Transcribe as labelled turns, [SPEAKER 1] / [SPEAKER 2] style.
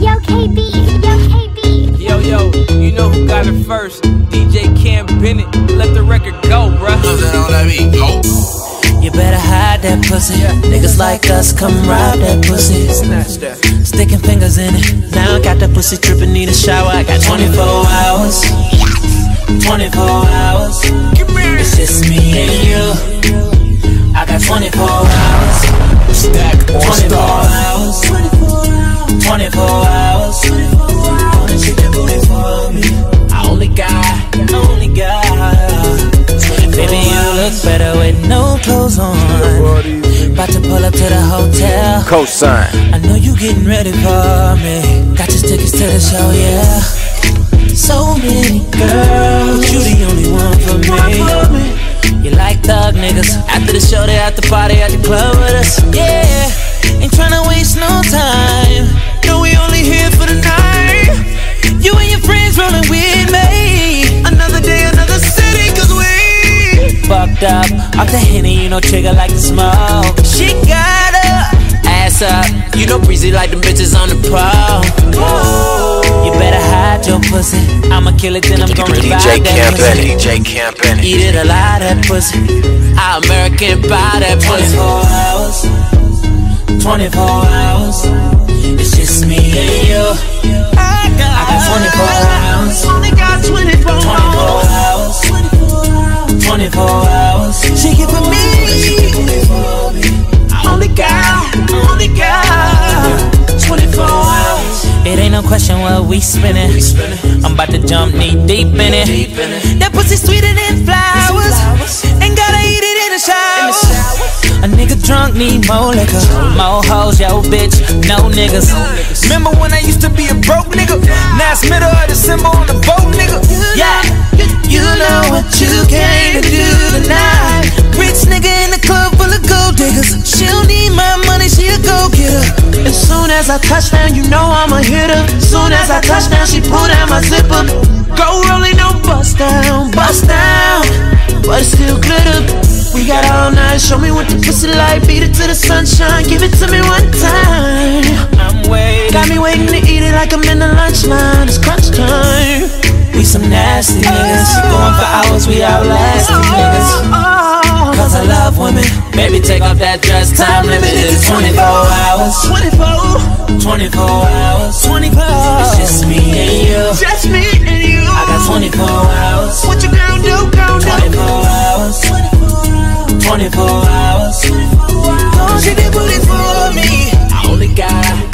[SPEAKER 1] Yo, KB, yo, KB.
[SPEAKER 2] Yo, you know who got it first? DJ Cam Bennett. Let the record go, bruh.
[SPEAKER 3] You better hide that pussy. Niggas like us come rob that pussy.
[SPEAKER 2] Snatch that.
[SPEAKER 3] Sticking fingers in it. Now I got that pussy trippin', need a shower. I got 24 hours. 24 hours. It's just me and you. I got 24 hours.
[SPEAKER 2] Stack or
[SPEAKER 3] 24
[SPEAKER 2] star.
[SPEAKER 3] hours. 24 hours. Wanna shake that booty for me. I only got. Baby, you look better with no clothes on. About to pull up to the hotel.
[SPEAKER 4] Cosign.
[SPEAKER 3] I know you getting ready for me. Got your tickets to the show, yeah. So many girls, you the only one for me. You like thug niggas. After the show, they at the party at the club with us. Yeah, ain't tryna waste no time. No, we only here for the night. You and your friends rolling with me. Another day, another city, cause we fucked up. Off the Henny, you know trigger like the smoke. She got her ass up. You know breezy like them bitches on the pro. You better hide your pussy. I'ma kill it, then I'm gonna revive that pussy.
[SPEAKER 4] DJ Cam Bennett.
[SPEAKER 3] Eat it alive, that pussy. I American buy that pussy. 24 hours. It's just me and you. I got 24 hours. Only got 24 hours. 24 hours. Shake it for me. I only got 24 hours. It ain't no question what we spinning. I'm about to jump knee deep in it. That pussy sweeter than flowers. Ain't gotta eat it in the shower. A nigga drunk need more liquor. More hoes, yo bitch, no niggas. Remember when I used to be a broke nigga? Now it's middle of December on the boat, nigga. Yeah, you know what you came to do tonight. Rich nigga in the club full of gold diggers. She don't need my money, she a go-getter. As soon as I touch down, you know I'm a hitter. Soon as I touch down, she pull down my zipper. Go rolling, no bust down, but it still glitter. We got all night, show me what the pussy like. Beat it to the sunshine, give it to me one time. I'm waiting, got me waiting to eat it like I'm in the lunch line. It's crunch time. We some nasty niggas, going for hours, we outlasting niggas. Cause I love women, baby take off that dress, time limit is 24 hours. 24 hours. It's just me and you. I got 24 hours. What you gonna do, 24 hours. 24 hours. Don't shake that booty for me. I only got